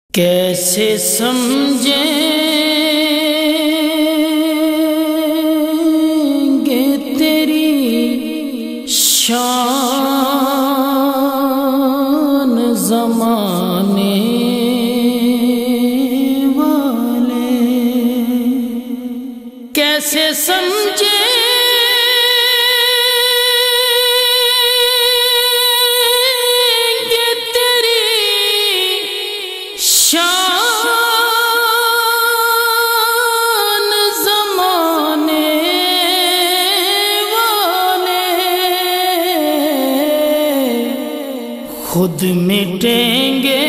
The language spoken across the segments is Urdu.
کیسے سمجھیں گے تیری شان زمانے والے، کیسے سمجھیں شان زمانے والے، خود مٹیں گے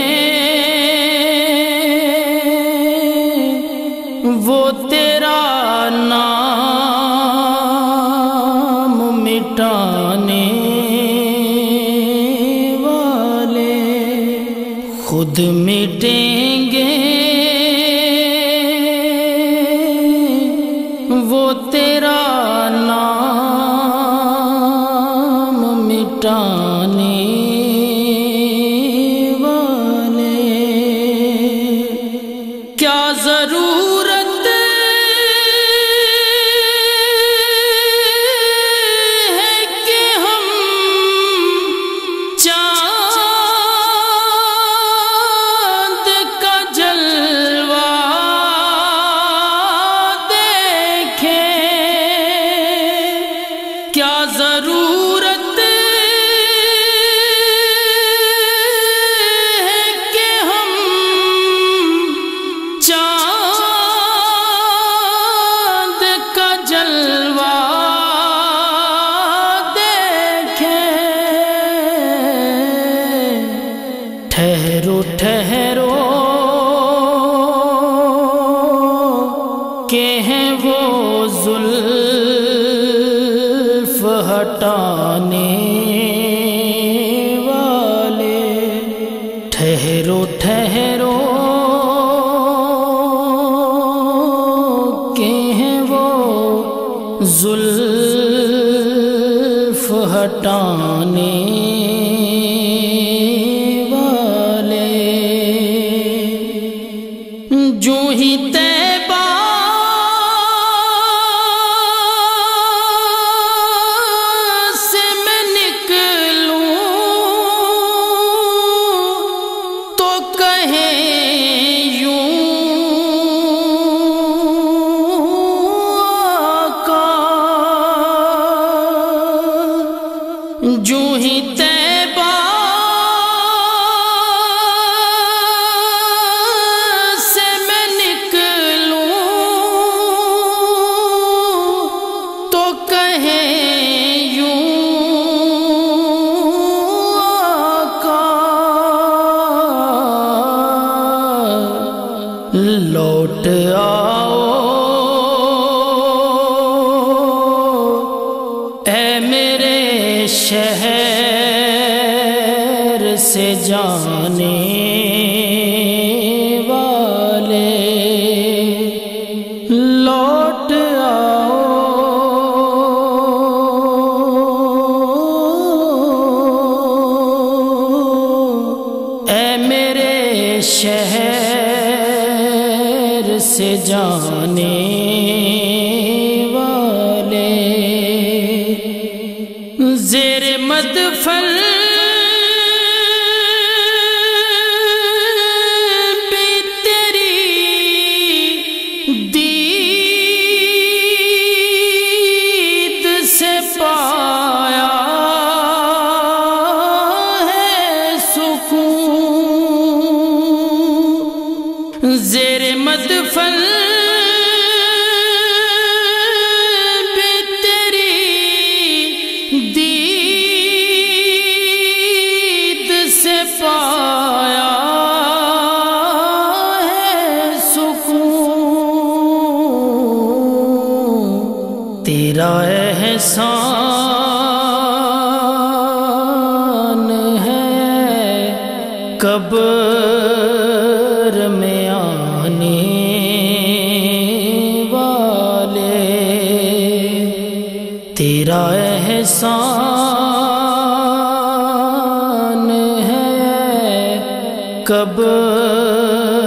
وہ تیرا نام مٹانے والے، خود مٹیں گے وہ تیرا نام مٹانے والے۔ کیا ضرورت ہے کہ ہم چاند کا جلوہ دیکھیں، کیا ضرورت ہے کہ ہم چاند کا جلوہ دیکھیں۔ ٹھہرو ٹھہرو کہ ہیں وہ زلف ہٹانے والے، ٹھہرو ٹھہرو کہ ہیں وہ زلف ہٹانے والے۔ جو ہی طیبہ سے میں نکلوں تو کہیں یوں آقا، جو ہی طیبہ سے میں نکلوں تو کہیں یوں آقا، لوٹ آؤ اے میرے شہر سے جانے والے، لوٹ آؤ اے میرے شہر سے جانے والے۔ زیر مدفن بھی تیری دید سے پایا ہے سکون، زیر مدفن بھی تیری دید سے پایا ہے سکون، تیرا احسان ہے قبر میں آنے والے، تیرا احسان ہے قبر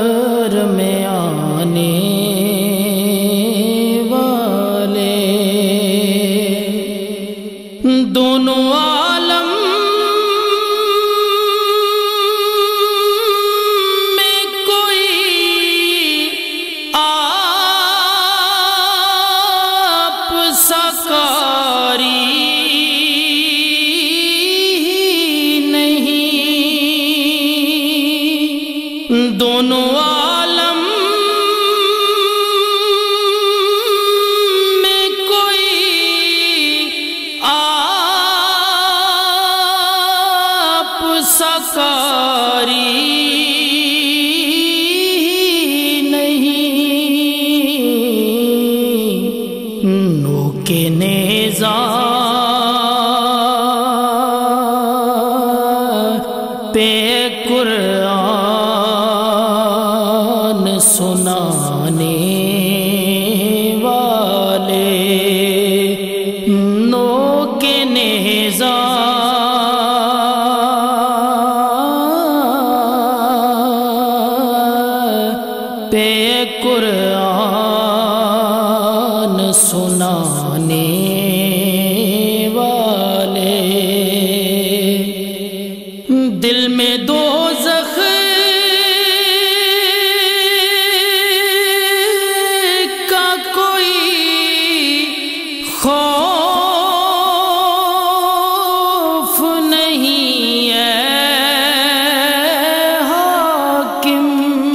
دونوں عالم میں کوئی آپ سا قاری نہیں، نوک نیزہ پہ قرآن سنانے والے، نوک نیزہ پہ قرآن سنانے والے، دل میں دوزخ کا کوئی خوف نہیں ہے حاکم،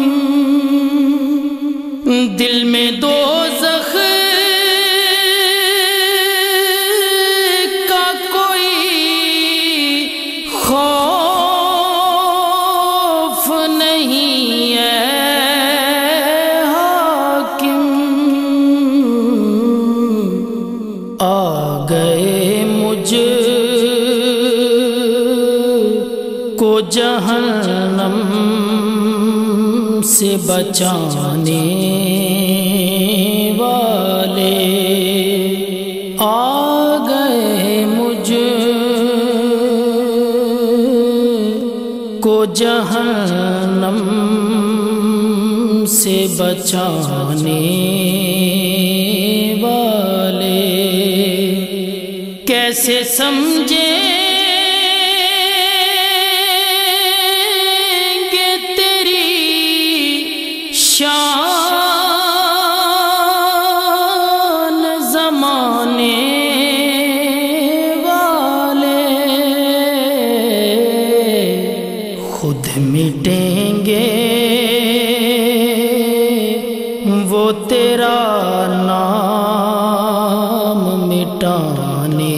دل میں دوزخ کا کوئی خوف نہیں ہے حاکم، آ گئے مجھ کو جہنم سے بچانے والے، آ گئے مجھ کو جہنم سے بچانے والے، کیسے سمجھیں گے تیری شان زمانے والے، خود مٹیں گے وہ تیرا نام مٹانے